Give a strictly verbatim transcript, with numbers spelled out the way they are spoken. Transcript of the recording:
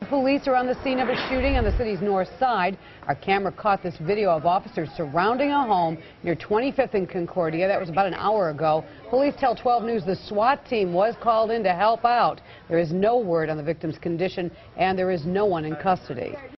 Police are on the scene of a shooting on the city's north side. Our camera caught this video of officers surrounding a home near twenty-fifth and Concordia. That was about an hour ago. Police tell twelve News the SWAT team was called in to help out. There is no word on the victim's condition, and there is no one in custody.